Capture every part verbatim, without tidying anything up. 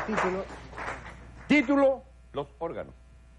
Título. Título, los órganos.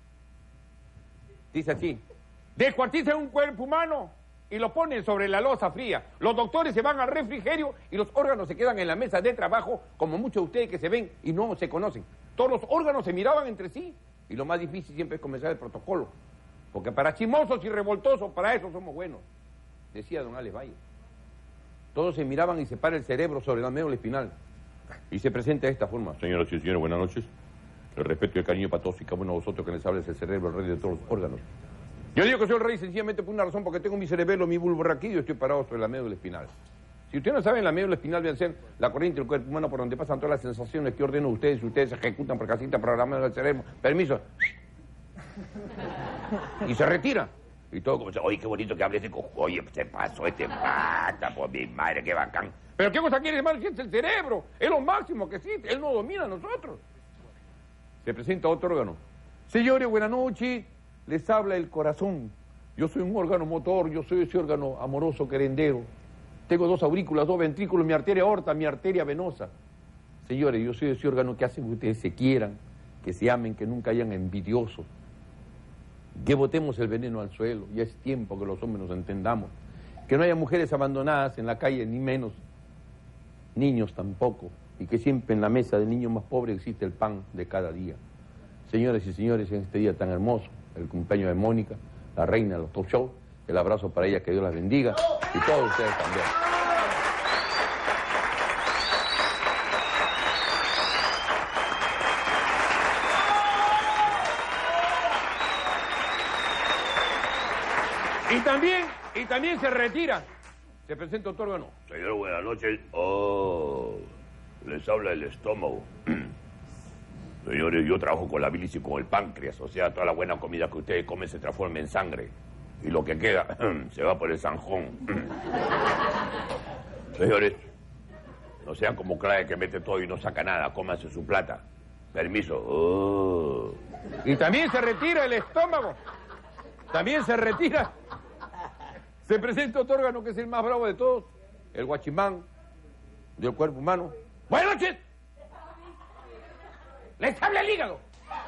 Dice así. Descuartizan un cuerpo humano y lo ponen sobre la loza fría. Los doctores se van al refrigerio y los órganos se quedan en la mesa de trabajo, como muchos de ustedes que se ven y no se conocen. Todos los órganos se miraban entre sí y lo más difícil siempre es comenzar el protocolo. Porque para chismosos y revoltosos, para eso somos buenos, decía don Alex Valle. Todos se miraban y se para el cerebro sobre la médula espinal. Y se presenta de esta forma. Señoras y señores, buenas noches. El respeto y el cariño para todos y cada uno de vosotros que les habla es el cerebro, el rey de todos los órganos. Yo digo que soy el rey sencillamente por una razón, porque tengo mi cerebelo, mi bulbo raquídeo y estoy parado sobre la médula espinal. Si ustedes no saben, la médula espinal debe ser la corriente del cuerpo humano por donde pasan todas las sensaciones que ordeno ustedes y ustedes ejecutan por casita programada del cerebro. Permiso. Y se retira. Y todo como, oye, qué bonito que hable ese cojo. Oye, se pasó este pata, por mi madre, qué bacán. Pero qué cosa quiere, hermano, si es el cerebro. Es lo máximo que existe. Él no domina a nosotros. Se presenta otro órgano. Señores, buenas noches. Les habla el corazón. Yo soy un órgano motor, yo soy ese órgano amoroso querendero. Tengo dos aurículas, dos ventrículos, mi arteria aorta, mi arteria venosa. Señores, yo soy ese órgano que hace que ustedes se quieran, que se amen, que nunca hayan envidiosos. Que botemos el veneno al suelo. Ya es tiempo que los hombres nos entendamos. Que no haya mujeres abandonadas en la calle, ni menos niños tampoco. Y que siempre en la mesa del niño más pobre existe el pan de cada día. Señores y señores, en este día tan hermoso, el cumpleaños de Mónica, la reina de los talk shows, el abrazo para ella, que Dios las bendiga, y todos ustedes también. Y también, y también se retira. Se presenta otro órgano. Señor, buenas noches. Oh, les habla el estómago. Señores, yo trabajo con la bilis y con el páncreas, o sea, toda la buena comida que ustedes comen se transforma en sangre. Y lo que queda se va por el zanjón. Señores, no sean como Clave que mete todo y no saca nada, cómanse su plata. Permiso. Oh. Y también se retira el estómago. También se retira. Se presenta otro órgano que es el más bravo de todos, el guachimán del cuerpo humano. ¡Buenas noches! ¡Les habla el hígado!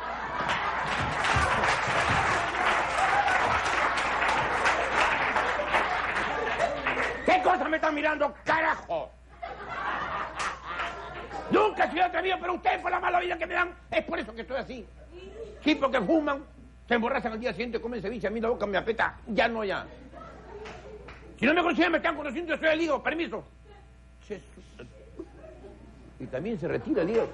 ¿Qué cosa me están mirando, carajo? Nunca he sido atrevido, pero ustedes por la mala vida que me dan, es por eso que estoy así. Sí, porque fuman, se emborrachan al día siguiente, comen ceviche, a mí la boca me apeta, ya no, ya. Si no me consiguen, me están conociendo, yo soy el hígado, permiso. Y también se retira el hígado.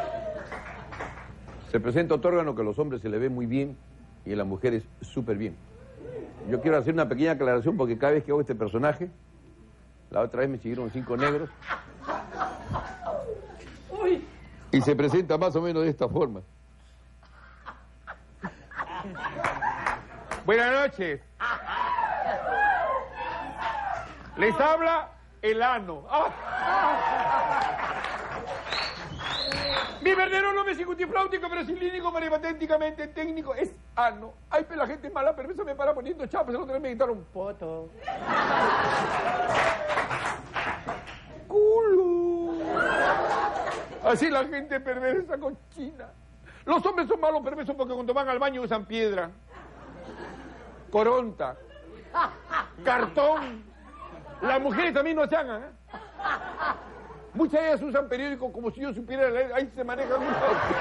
Se presenta otro órgano que a los hombres se le ve muy bien y a las mujeres súper bien. Yo quiero hacer una pequeña aclaración porque cada vez que hago este personaje, la otra vez me siguieron cinco negros. Uy. Y se presenta más o menos de esta forma. Buenas noches. Les habla el ano. Mi verdadero nombre es incutifláutico, pero cilínico, maripaténticamente técnico, es ano. Ay, pero la gente es mala, pero eso me para poniendo chapas, el otro día me gritaron poto. Culo. Así la gente perversa, cochina. Los hombres son malos perversos porque cuando van al baño usan piedra, coronta, cartón. Las mujeres también no se hagan, ¿eh? Muchas de ellas usan periódicos como si yo supiera leer. Ahí se manejan mucho.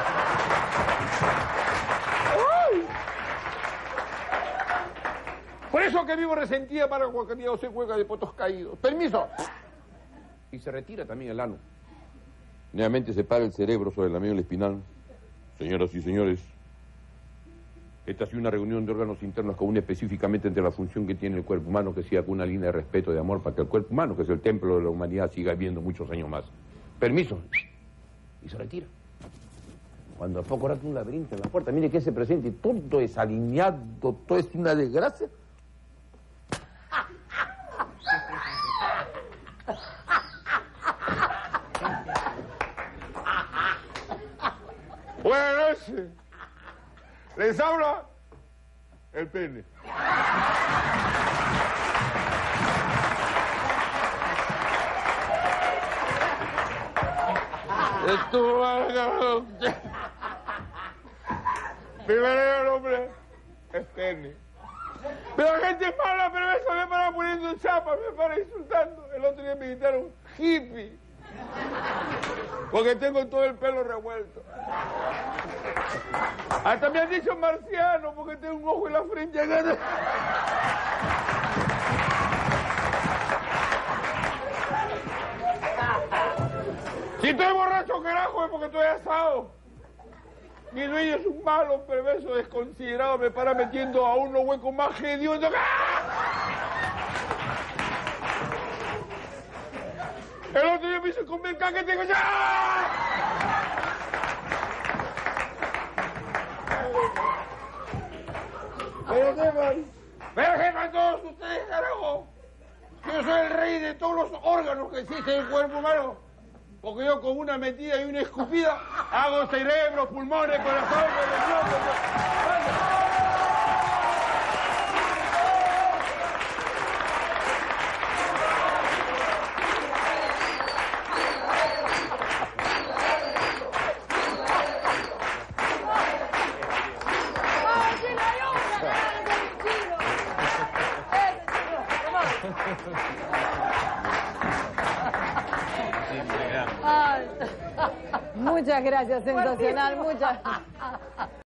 Por eso que vivo resentida para cualquier día o se juega de potos caídos. Permiso. Y se retira también el ano. Nuevamente se para el cerebro sobre la médula espinal. Señoras y señores, esta ha sido una reunión de órganos internos común específicamente entre la función que tiene el cuerpo humano, que siga con una línea de respeto, de amor, para que el cuerpo humano, que es el templo de la humanidad, siga viviendo muchos años más. Permiso. Y se retira. Cuando a poco rato un laberinto en la puerta, mire que se presenta y todo desalineado, todo es una desgracia. Buenas noches. Les habla el pene. Estuvo mal. Primero el hombre es Kenny. Pero la gente es mala, pero eso me para poniendo chapa, me para insultando. El otro día me gritaron hippie. Porque tengo todo el pelo revuelto. Hasta me han dicho marciano porque tengo un ojo en la frente. Si estoy borracho, carajo, es porque estoy asado. Mi dueño es un malo, perverso, desconsiderado. Me para metiendo a unos huecos más hediondos. El otro día me hizo comer caca que tengo ya. Pero sepan, pero sepan todos ustedes, carajo, que yo soy el rey de todos los órganos que existen en el cuerpo humano. Porque yo con una metida y una escupida hago cerebro, pulmones, corazón, riñón. Muchas gracias, sensacional, muchas.